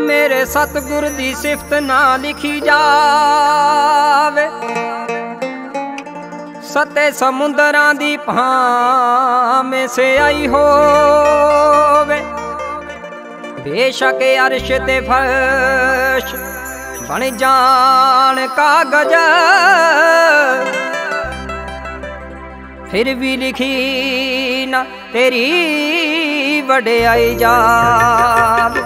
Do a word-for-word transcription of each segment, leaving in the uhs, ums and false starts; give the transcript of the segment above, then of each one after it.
मेरे सतगुर दी सिफत ना लिखी जावे, सते समुंदरां दी भावें से आई होवे। बेशक अर्श ते फर्श बन जान कागज, फिर भी लिखी ना तेरी वड्याई जावे।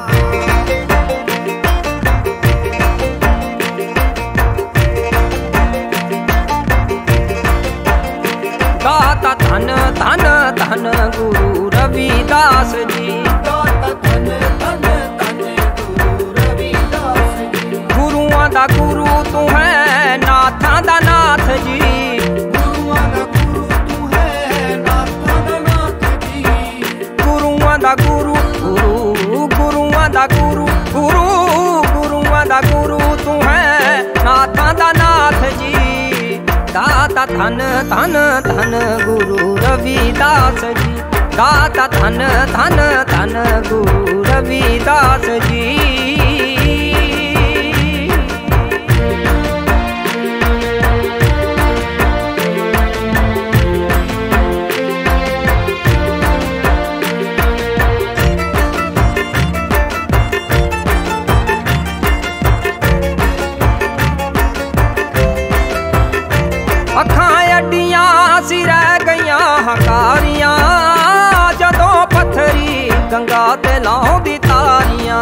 गाता धन धन धन गुरु रविदास जी, गाता धन धन धन गुरु रविदास जी। गुरुआं दा गुरु तू है नाथां दा नाथ जी, गुरुआं दा गुरु तू है नाथां दा नाथ जी। गुरुआं दा गुरु गुरु गुरुआं दा गुरु गुरु गुरुआं दा गुरु तू है नाथां दा नाथ जी। दाता धन धन धन गुरु रविदास जी, दाता धन धन धन गुरु रविदास जी। अखां अड्डियां सी रह गईयां हकारियां, जदों पत्थरी गंगा ते लाउंदी तारियां।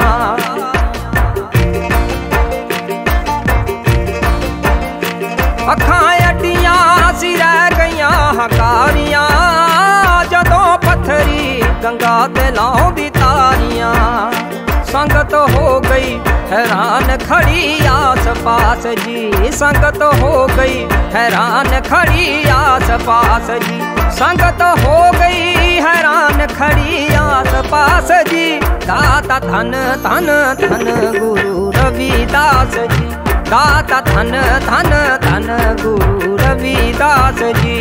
अखां अड्डियां सी रह गईयां हकारियां, जदों पत्थरी गंगा ते लाउंदी तारियां। संगत हो गई हैरान खड़ी आस पास जी, संगत हो गई हैरान खड़ी आस पास जी। संगत हो गई हैरान खड़ी आस पास जी। दाता धन धन धन गुरु रविदास जी, दाता धन धन धन गुरु रविदास जी।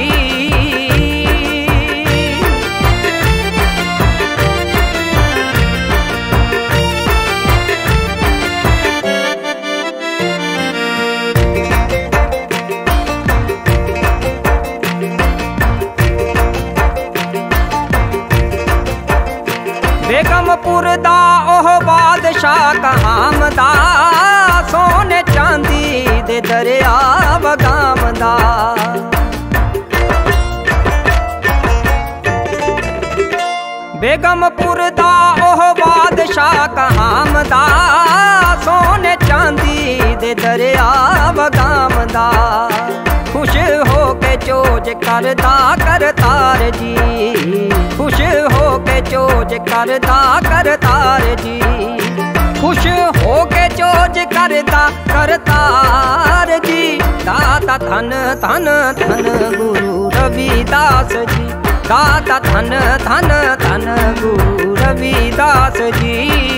बेगमपुर दा ओह बादशाह कहामदा, सोने चांदी दे दरिया वगामदा। बेगमपुर दा ओह बादशाह कहामदा, सोने चांदी दे दरिया वगामदा। खुश हो के चोज करदा करतार जी, खुश हो के चोज करदा करतार जी। खुश हो के चोज करदा करतार जी। दाता धन धन धन गुरु रविदास जी, दाता धन धन धन गुरु रविदास जी।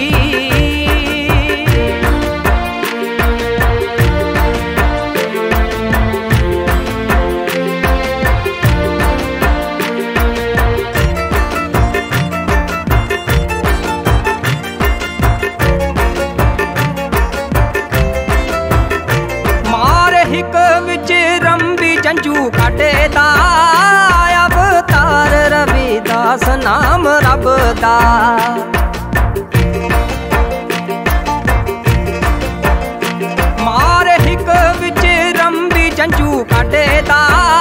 हिक विच रंबी जंजू काटे दा, अवतार रविदास नाम रब दा। मार हिक विच रंबी जंजू काटे दा,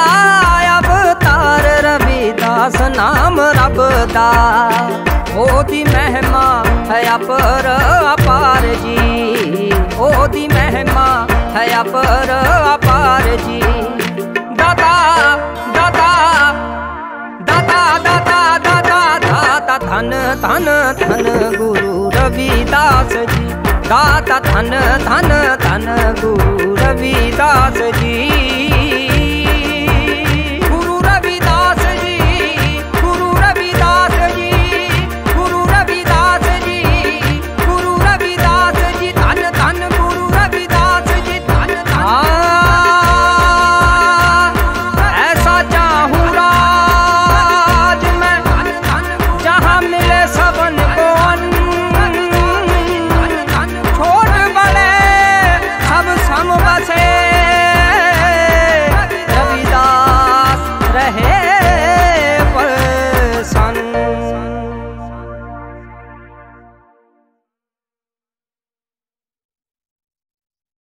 अवतार रविदास नाम रब दा। ओदी महिमा है अपर अपार जी, ओदी महिमा है अपर अपार जी। दाता दाता दाता दाता दाता दाता धन धन धन गुरु रविदास जी, दाता धन धन धन गुरु रविदास जी।